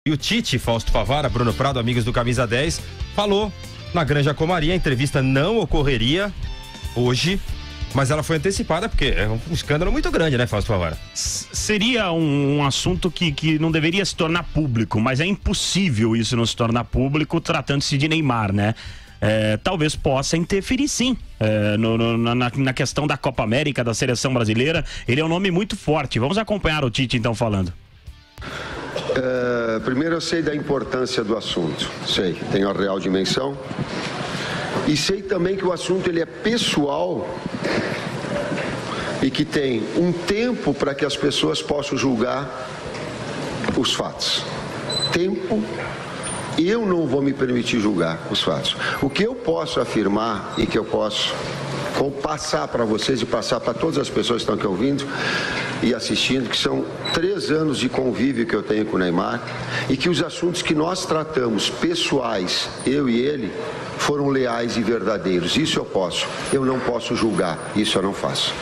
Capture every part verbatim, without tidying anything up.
E o Tite, Fausto Favara, Bruno Prado, amigos do Camisa dez, falou na Granja Comari. A entrevista não ocorreria hoje, mas ela foi antecipada porque é um escândalo muito grande, né, Fausto Favara? S seria um, um assunto que, que não deveria se tornar público, mas é impossível isso não se tornar público tratando-se de Neymar, né? É, talvez possa interferir sim é, no, no, na, na questão da Copa América, da seleção brasileira. Ele é um nome muito forte. Vamos acompanhar o Tite então falando. É, primeiro eu sei da importância do assunto, sei, tem a real dimensão e sei também que o assunto ele é pessoal e que tem um tempo para que as pessoas possam julgar os fatos. Tempo, eu não vou me permitir julgar os fatos. O que eu posso afirmar e que eu posso passar para vocês e passar para todas as pessoas que estão aqui ouvindo e assistindo, que são três anos de convívio que eu tenho com o Neymar e que os assuntos que nós tratamos, pessoais, eu e ele, foram leais e verdadeiros. Isso eu posso. Eu não posso julgar. Isso eu não faço.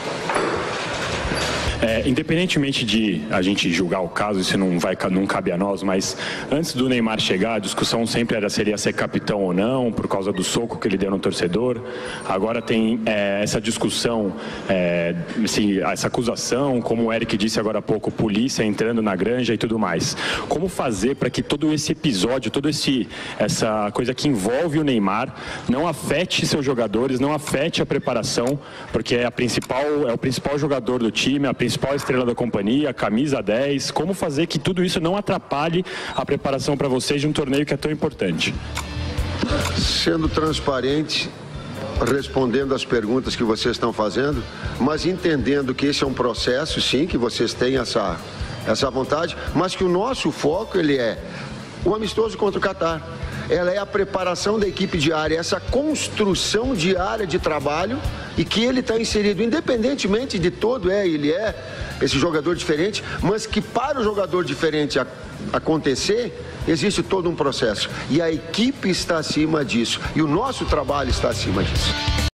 É, independentemente de a gente julgar o caso, isso não, vai, não cabe a nós, mas antes do Neymar chegar, a discussão sempre era se ele ia ser capitão ou não, por causa do soco que ele deu no torcedor. Agora tem é, essa discussão, é, assim, essa acusação, como o Eric disse agora há pouco, polícia entrando na granja e tudo mais. Como fazer para que todo esse episódio, toda essa coisa que envolve o Neymar não afete seus jogadores, não afete a preparação, porque é, a principal, é o principal jogador do time, a principal estrela da companhia, camisa dez. Como fazer que tudo isso não atrapalhe a preparação para vocês de um torneio que é tão importante? Sendo transparente, respondendo as perguntas que vocês estão fazendo, mas entendendo que esse é um processo, sim, que vocês têm essa, essa vontade, mas que o nosso foco ele é o amistoso contra o Catar. Ela é a preparação da equipe diária, essa construção diária de trabalho e que ele está inserido, independentemente de todo, é, ele é esse jogador diferente, mas que para o jogador diferente a, acontecer, existe todo um processo. E a equipe está acima disso, e o nosso trabalho está acima disso.